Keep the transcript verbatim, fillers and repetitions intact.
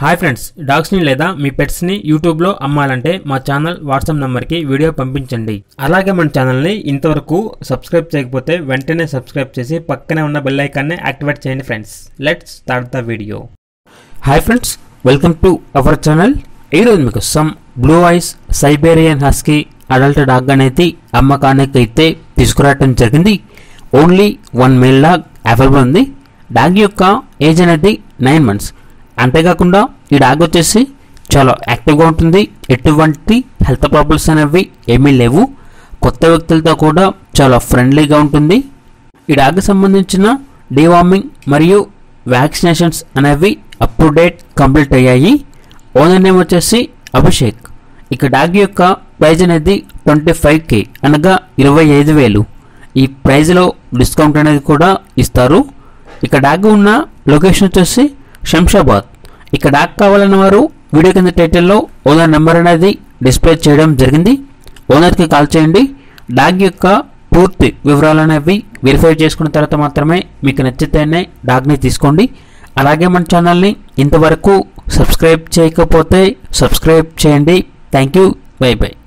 Hi friends, డాగ్స్ని లేదా మీ పెట్స్ని యూట్యూబ్లో అమ్మాలంటే మా ఛానల్ వాట్సాప్ నెంబర్కి వీడియో పంపించండి. అలాగే మన ఛానల్ని ఇంతవరకు సబ్స్క్రైబ్ చేయకపోతే వెంటనే సబ్స్క్రైబ్ చేసి పక్కనే ఉన్న బెల్ ఐకాన్ని యాక్టివేట్ చేయండి friends. Let's start the video. Hi friends, welcome to our channel. ఈరోజు మీకు some blue eyes Siberian husky adult dog అనేది అమ్మకానికి అయితే తీసుకురావడం జరిగింది. Only one male dog available ఉంది. డాగ్ యొక్క ఏజ్ అనేది నైన్ మంత్స్. అంతేకాకుండా ఈ డాగ్ వచ్చేసి చాలా యాక్టివ్గా ఉంటుంది. ఎటువంటి హెల్త్ ప్రాబ్లమ్స్ అనేవి ఏమీ లేవు. కొత్త వ్యక్తులతో కూడా చాలా ఫ్రెండ్లీగా ఉంటుంది. ఈ డాగ్కి సంబంధించిన డీవార్మింగ్ మరియు వ్యాక్సినేషన్స్ అనేవి అప్ టు డేట్ కంప్లీట్ అయ్యాయి. ఓనర్ నేమ్ వచ్చేసి అభిషేక్. ఇక డాగ్ యొక్క ప్రైజ్ అనేది ట్వంటీ ఫైవ్ కే అనగా ఇరవై ఐదు వేలు. ఈ ప్రైజ్లో డిస్కౌంట్ అనేది కూడా ఇస్తారు. ఇక డాగ్ ఉన్న లొకేషన్ వచ్చేసి శంషాబాద్. ఇక డాగ్ కావాలన్న వారు వీడియో కింద టైటిల్లో ఓనర్ నెంబర్ అనేది డిస్ప్లే చేయడం జరిగింది. ఓనర్కి కాల్ చేయండి. డాగ్ యొక్క పూర్తి వివరాలు అనేవి వెరిఫై చేసుకున్న తర్వాత మాత్రమే మీకు నచ్చితేనే డాగ్ని తీసుకోండి. అలాగే మన ఛానల్ని ఇంతవరకు సబ్స్క్రైబ్ చేయకపోతే సబ్స్క్రైబ్ చేయండి. Thank you. Bye by.